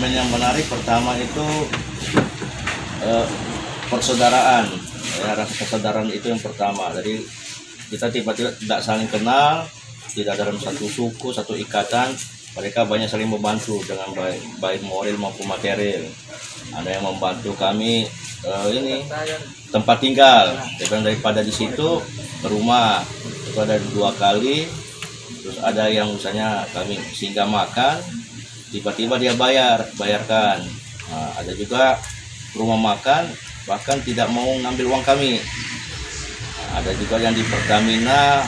momen yang menarik pertama itu persaudaraan. Ya, rasa persaudaraan itu yang pertama. Jadi kita tiba-tiba tidak saling kenal, tidak dalam satu suku, satu ikatan. Mereka banyak saling membantu dengan baik moral maupun material. Ada yang membantu kami ini tempat tinggal. Daripada di situ ke rumah itu ada 2 kali. Terus ada yang misalnya kami singgah makan, tiba-tiba dia bayarkan. Nah, ada juga rumah makan bahkan tidak mau ngambil uang kami. Nah, ada juga yang di Pertamina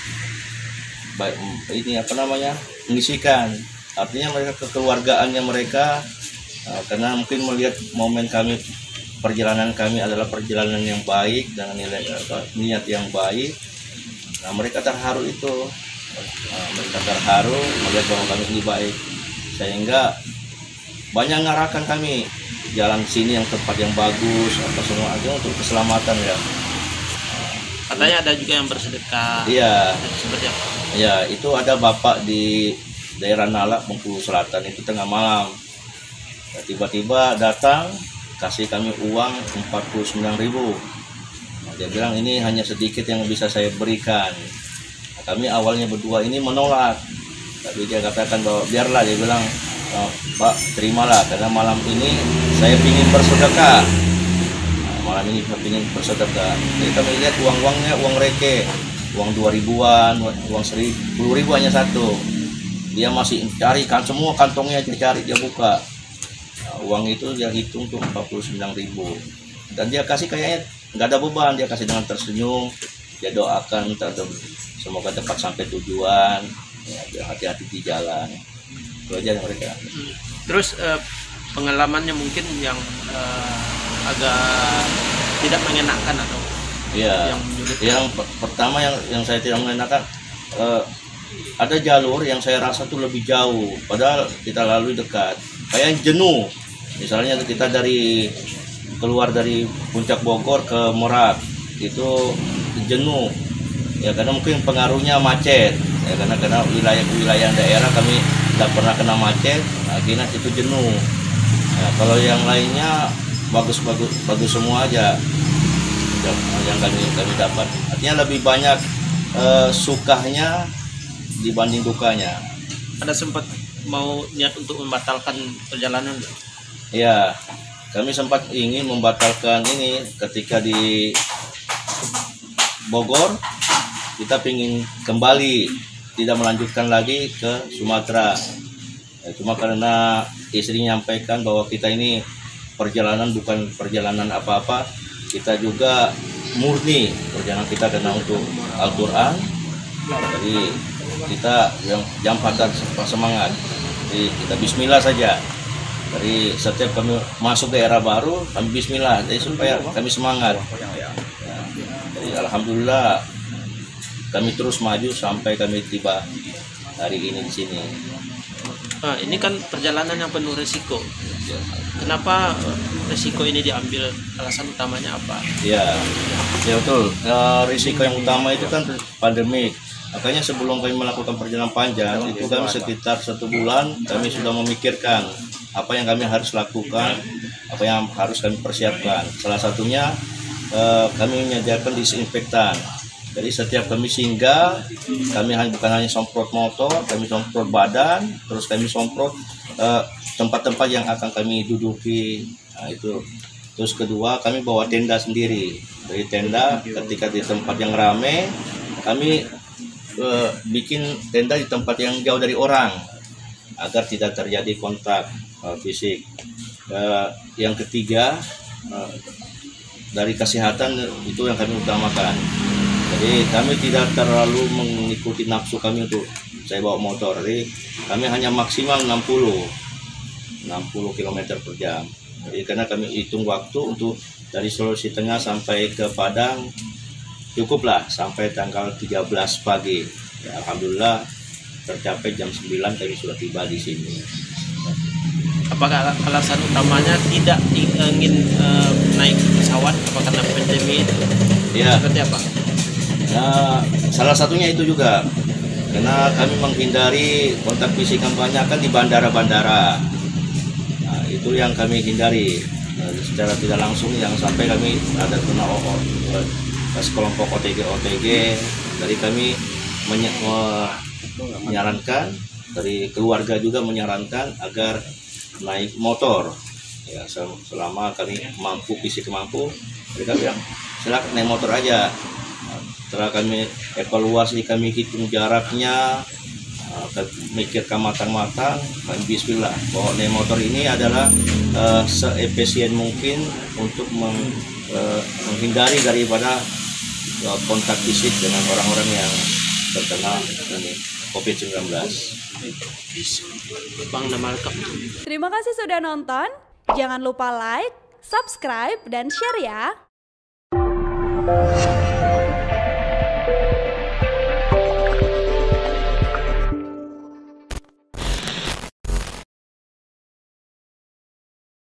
ini mengisikan. Artinya mereka kekeluargaannya mereka karena mungkin melihat momen kami, perjalanan kami adalah perjalanan yang baik dengan niat yang baik. Nah, mereka terharu itu. Mereka terharu melihat bahwa kami ini baik, sehingga banyak ngarahkan kami jalan sini yang tempat yang bagus, apa semua aja untuk keselamatan ya. Katanya ada juga yang bersedekah. Iya. Seperti apa? Ya, itu ada bapak di daerah Nalak, Bengkulu Selatan itu tengah malam. Ya, tiba-tiba datang kasih kami uang 49.000. Nah, dia bilang ini hanya sedikit yang bisa saya berikan. Kami awalnya berdua ini menolak, tapi dia katakan bahwa biarlah, dia bilang, Pak terimalah karena malam ini saya ingin bersedekah. Nah, malam ini saya ingin bersedekah. Jadi kami lihat uang-uangnya uang receh, uang 2.000-an, uang 10.000 hanya satu. Dia masih cari kan semua kantongnya, dia buka. Nah, uang itu dia hitung tuh 49.000 dan dia kasih kayaknya nggak ada beban, dia kasih dengan tersenyum. Dia doakan semoga cepat sampai tujuan, ya, hati-hati di jalan. Itu aja mereka. Terus pengalamannya mungkin yang agak tidak mengenakan atau ya, yang pertama yang saya tidak mengenakan, ada jalur yang saya rasa tuh lebih jauh, padahal kita lalui dekat. Kayak jenuh. Misalnya kita keluar dari Puncak Bogor ke Merak itu jenuh ya, karena mungkin pengaruhnya macet ya, karena wilayah daerah kami tidak pernah kena macet, akhirnya itu jenuh. Nah, kalau yang lainnya bagus semua aja yang kami dapat, artinya lebih banyak sukanya dibanding dukanya. Ada sempat mau niat untuk membatalkan perjalanan? Ya, kami sempat ingin membatalkan ini ketika di Bogor. Kita ingin kembali, tidak melanjutkan lagi ke Sumatera. Ya, cuma karena istri menyampaikan bahwa kita ini perjalanan bukan perjalanan apa-apa, kita juga murni perjalanan kita karena untuk Al-Quran. Jadi kita yang patah semangat. Jadi kita Bismillah saja. Jadi setiap kami masuk daerah baru, kami Bismillah, jadi supaya kami semangat. Ya, jadi alhamdulillah kami terus maju sampai kami tiba hari ini di sini. Nah, ini kan perjalanan yang penuh risiko. Kenapa risiko ini diambil? Alasan utamanya apa? Ya betul. Risiko yang utama itu kan pandemik. Makanya sebelum kami melakukan perjalanan panjang itu kami sekitar 1 bulan kami sudah memikirkan apa yang kami harus lakukan, apa yang harus kami persiapkan. Salah satunya kami menyediakan disinfektan. Jadi setiap kami singgah, kami bukan hanya semprot motor, kami semprot badan, terus kami semprot tempat-tempat yang akan kami duduki. Nah, itu. Terus kedua, kami bawa tenda sendiri. Dari tenda ketika di tempat yang ramai, kami bikin tenda di tempat yang jauh dari orang agar tidak terjadi kontak fisik. Yang ketiga, dari kesehatan itu yang kami utamakan. Jadi kami tidak terlalu mengikuti nafsu kami untuk saya bawa motor. Jadi kami hanya maksimal 60 km per jam. Jadi karena kami hitung waktu untuk dari Sulawesi Tengah sampai ke Padang cukuplah sampai tanggal 13 pagi. Ya, alhamdulillah tercapai jam 9 kami sudah tiba di sini. Apakah alasan utamanya tidak ingin naik pesawat? Apakah karena pandemi? Ya. Seperti apa? Nah, salah satunya itu juga karena kami menghindari kontak fisik yang banyak kan di bandara-bandara. Nah, itu yang kami hindari. Secara tidak langsung yang sampai kami ada kena kelompok OTG. Dari kami menyarankan, dari keluarga juga menyarankan agar naik motor. Ya, selama kami fisik mampu, mereka bilang silakan naik motor aja. Setelah kami evaluasi, kami hitung jaraknya, mikirkan matang-matang, kami bismillah bahwa naik motor ini adalah seefisien mungkin untuk menghindari daripada kontak fisik dengan orang-orang yang terkena COVID-19. Bang, nama lengkap. Terima kasih sudah nonton. Jangan lupa like, subscribe, dan share ya.